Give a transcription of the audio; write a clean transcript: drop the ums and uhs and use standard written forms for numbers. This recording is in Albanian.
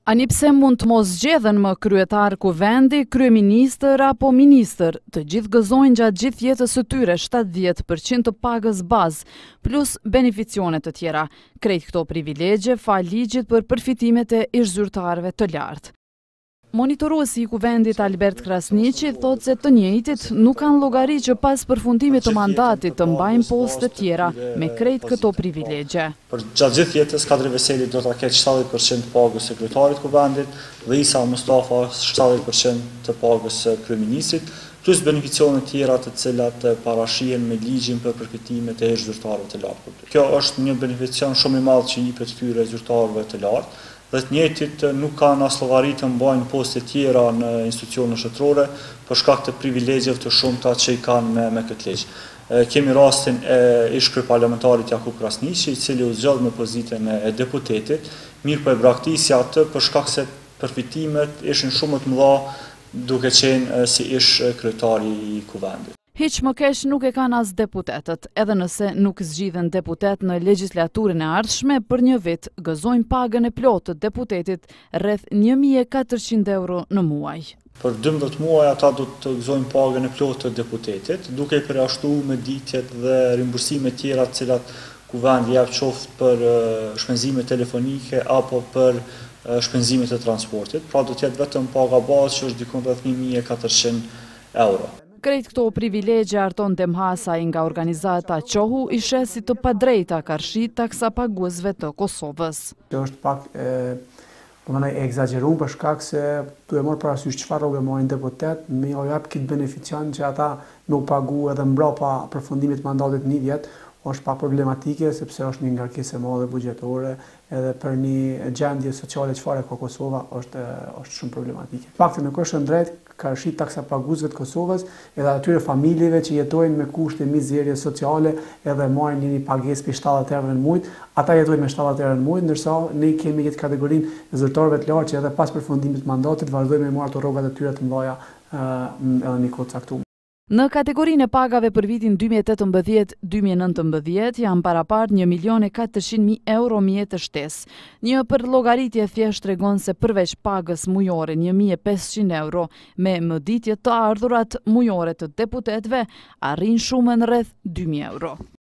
Ani pse mund të mos zgjedhen më kryetar kuvendi, kryeministër apo ministër, të gjithë gëzojnë gjatë gjithë jetës së tyre 70% të pagës bazë, plus beneficione të tjera. Krejt këto privilegje fal ligjit për përfitimet e ish-zyrtarëve të lartë. Monitoruesi i kuvendit Albert Krasniqi thotë se të njëjtit nuk kanë llogari që pas përfundimit të mandatit të mbajnë postë të tjera me krejt këto privilegje. Për gjatë gjithë jetës Kadri Veseli do ta ketë 70% pagës së kryetarit kuvendit dhe Isa Mustafa 70% të pagës së kryeministrit, plus beneficione tjera të cilat parashihen me ligjin për përfitimet e ish-zyrtarëve të lartë. Kjo është një beneficion shumë i madh që jepet këtyre zyrtarëve të lartë, dhe të njëjtit nuk kanë as llogari të mbajnë poste tjera në institucione shtetërore për shkak të privilegjeve të shumta që i kanë me këtë ligj. Kemi rastin e ish-kryeparlamentarit Jakub Krasniqi, i cili u zgjodh në pozitën e deputetit, mirë po e braktisi atë për shkak se përfitimet ishin shumë të mëdha duke qenë si ish-kryetari i kuvendit. Hiç më keq nuk e kanë as deputetët, edhe nëse nuk zgjidhen deputet në legjislaturën e ardhshme, për një vit gëzojnë pagën e plotë të deputetit rreth 1400 euro në muaj. Për 12 muaj ata do të gëzojnë pagën e plotë të deputetit, duke i përjashtuar mëditjet dhe rimbursimet tjera të cilat kuvendi jep qoftë për shpenzime telefonike apo për shpenzimet e transportit. Pra do të jetë vetëm paga bazë që është diku rreth 1400 euro. Krejt këto privilegje Arton Demhasaj nga organizata Qohu i sheh si të padrejta karshi taksapaguesve të Kosovës. Kjo është pak e egzageruar për shkak se duhet marrë parasysh çfarë rrogë marrin deputet, me u jap këtë beneficion që ata nuk pagu edhe mbrapa përfundimit të mandatit një vjet, është pak problematike sepse është një ngarkesë e madhe buxhetore, edhe për një gjendje sociale çfarë ka Kosova është shumë problematike. Fakti nuk është drejt karshi taksapaguesve të Kosovës edhe atyre familjeve që jetojnë me kushte mizerie sociale edhe marrin një pagesë për 70 euro në muaj, ata jetojnë me 70 euro në muaj, ndërsa ne kemi këtë kategorinë e zyrtarëve të lartë që edhe pas përfundimit të mandatit vazhdojmë me marrë ato rrogat e tyre të mëdha edhe një kohë caktuar. Në kategorinë e pagave për vitin 2018-2019 janë parapart 1.400.000 euro mjetë shtesë. Një përllogaritje thjesht tregon se përveç pagës mujore 1.500 euro me mëditje të ardhurat mujore të deputetëve arrin shumën rreth 2.000 euro.